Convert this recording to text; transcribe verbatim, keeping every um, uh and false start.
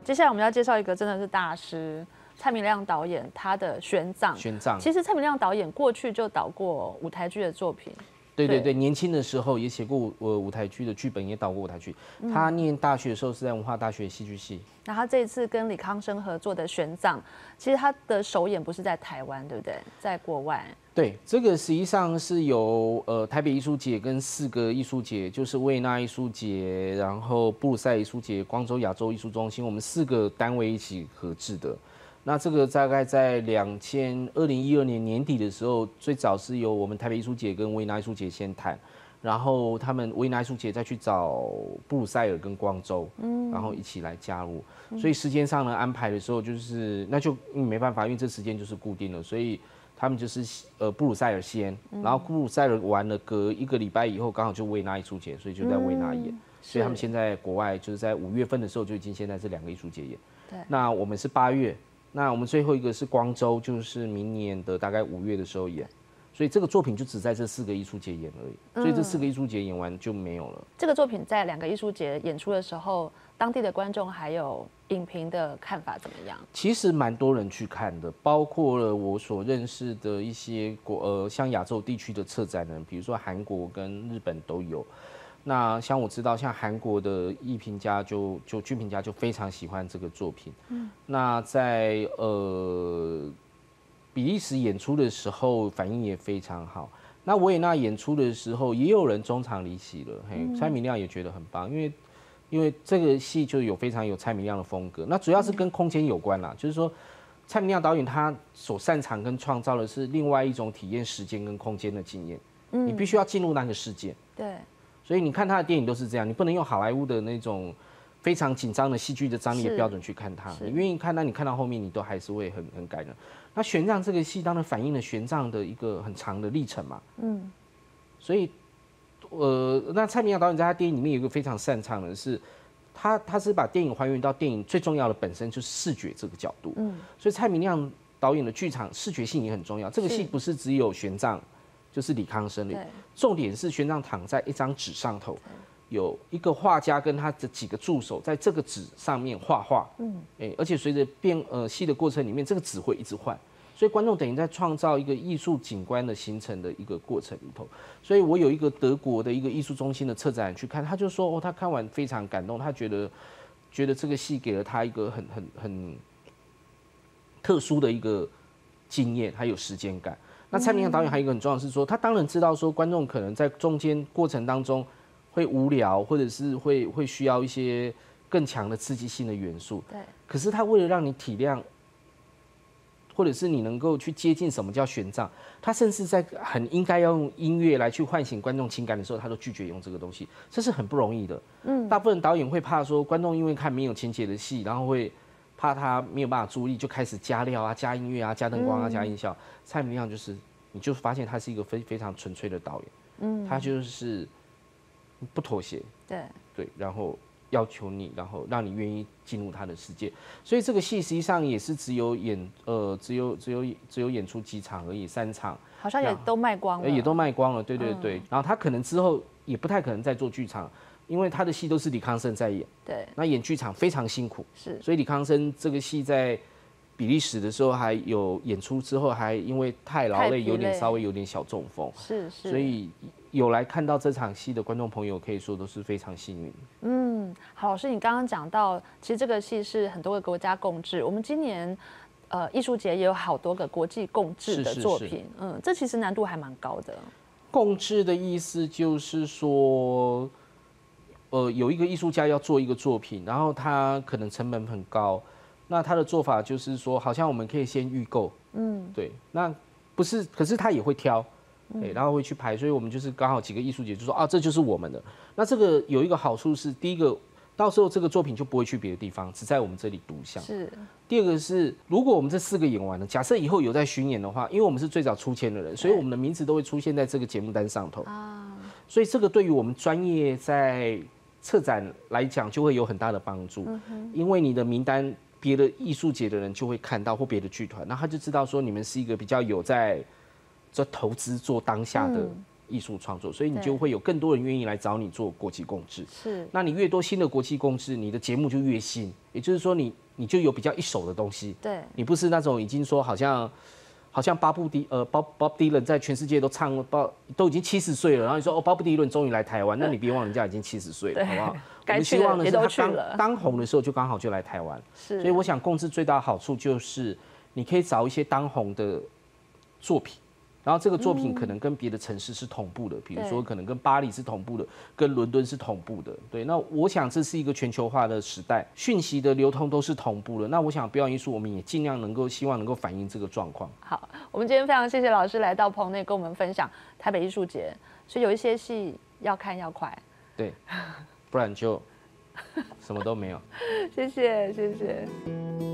接下来我们要介绍一个真的是大师。蔡明亮导演他的《玄奘》， 玄奘， 其实蔡明亮导演过去就导过舞台剧的作品， 对对对，年轻的时候也写过呃舞台剧的剧本，也导过舞台剧。嗯、他念大学的时候是在文化大学戏剧系。 那他这一次跟李康生合作的《玄奘》，其实他的首演不是在台湾，对不对？在国外。 对，这个实际上是由呃台北艺术节跟四个艺术节，就是维也纳艺术节，然后布鲁塞尔艺术节、光州亚洲艺术中心，我们四个单位一起合制的。那这个大概在两千二零一二年年底的时候，最早是由我们台北艺术节跟维也纳艺术节先谈，然后他们维也纳艺术节再去找布鲁塞尔跟光州，嗯，然后一起来加入。所以时间上呢安排的时候，就是那就没办法，因为这时间就是固定了，所以他们就是呃布鲁塞尔先，然后布鲁塞尔完了，隔一个礼拜以后刚好就维也纳艺术节，所以就在维也纳演。嗯、所以他们现在国外就是在五月份的时候就已经现在这两个艺术节演。对，那我们是八月。那我们最后一个是光州，就是明年的大概五月的时候演，所以这个作品就只在这四个艺术节演而已，所以这四个艺术节演完就没有了。嗯、 这个作品在两个艺术节演出的时候，当地的观众还有影评的看法怎么样？ 其实蛮多人去看的，包括了我所认识的一些国呃像亚洲地区的策展人，比如说韩国跟日本都有。那像我知道，像韩国的艺评家就就剧评家就非常喜欢这个作品。嗯，那在呃比利时演出的时候反应也非常好。那维也纳演出的时候，也有人中场离席了。嘿，蔡明亮也觉得很棒，因为因为这个戏就有非常有蔡明亮的风格。那主要是跟空间有关啦，就是说蔡明亮导演他所擅长跟创造的是另外一种体验时间跟空间的经验。嗯，你必须要进入那个世界。 对。 所以你看他的电影都是这样，你不能用好莱坞的那种非常紧张的戏剧的张力的标准去看它。你愿意看，那你看到后面你都还是会很很感人。那玄奘这个戏当然反映了玄奘的一个很长的历程嘛。嗯。所以，呃，那蔡明亮导演在他电影里面有一个非常擅长的是，他他是把电影还原到电影最重要的本身就是视觉这个角度。嗯。所以蔡明亮导演的剧场视觉性也很重要。这个戏不是只有玄奘。就是李康生的，重点是玄奘躺在一张纸上头，有一个画家跟他的几个助手在这个纸上面画画，嗯，哎，而且随着变呃戏的过程里面，这个纸会一直换，所以观众等于在创造一个艺术景观的形成的一个过程里头。所以我有一个德国的一个艺术中心的策展人去看，他就说哦，他看完非常感动，他觉得觉得这个戏给了他一个很很很特殊的一个经验，还有时间感。那蔡明亮导演还有一个很重要的是说，他当然知道说观众可能在中间过程当中会无聊，或者是会会需要一些更强的刺激性的元素。对。可是他为了让你体谅，或者是你能够去接近什么叫玄奘，他甚至在很应该要用音乐来去唤醒观众情感的时候，他都拒绝用这个东西，这是很不容易的。嗯。大部分导演会怕说观众因为看没有情节的戏，然后会怕他没有办法注意，就开始加料啊、加音乐啊、加灯光啊、加音效。蔡明亮就是，你就发现他是一个非非常纯粹的导演，嗯，他就是不妥协， 对对，然后要求你，然后让你愿意进入他的世界。所以这个戏实际上也是只有演呃只有只有只有演出几场而已，三场， 好像也都卖光了， 也都卖光了，对对对。嗯、然后他可能之后也不太可能再做剧场。因为他的戏都是李康生在演， 对， 那演剧场非常辛苦， 是， 所以李康生这个戏在比利时的时候还有演出之后，还因为太劳累，有点稍微有点小中风， 是是， 所以有来看到这场戏的观众朋友，可以说都是非常幸运。 嗯，好，老师，你刚刚讲到，其实这个戏是很多个国家共制，我们今年呃艺术节也有好多个国际共制的作品，是是是嗯，这其实难度还蛮高的。 共制的意思就是说。呃，有一个艺术家要做一个作品，然后他可能成本很高，那他的做法就是说，好像我们可以先预购，嗯，对，那不是，可是他也会挑，对，然后会去排，所以我们就是刚好几个艺术节就说啊，这就是我们的。那这个有一个好处是，第一个，到时候这个作品就不会去别的地方，只在我们这里独享。 是。 第二个是，如果我们这四个演完了，假设以后有在巡演的话，因为我们是最早出签的人，所以我们的名字都会出现在这个节目单上头啊，所以这个对于我们专业在策展来讲就会有很大的帮助，嗯、因为你的名单，别的艺术节的人就会看到，或别的剧团，然后他就知道说你们是一个比较有在做投资、做当下的艺术创作，所以你就会有更多人愿意来找你做国际共制。 是， 那你越多新的国际共制，你的节目就越新，也就是说你你就有比较一手的东西。 对， 你不是那种已经说好像好像巴布迪呃 Bob Bob Dylan 在全世界都唱包都已经七十岁了，然后你说哦 Bob Dylan 终于来台湾，那你别忘了人家已经七十岁了，好不好？我们希望的是他当当红的时候就刚好就来台湾。 是， 所以我想共制最大的好处就是你可以找一些当红的作品。然后这个作品可能跟别的城市是同步的，比如说可能跟巴黎是同步的，跟伦敦是同步的。对，那我想这是一个全球化的时代，讯息的流通都是同步的。那我想表演艺术我们也尽量能够希望能够反映这个状况。 好，我们今天非常谢谢老师来到棚内跟我们分享台北艺术节，所以有一些戏要看要快， 对，不然就什么都没有。 谢谢，谢谢。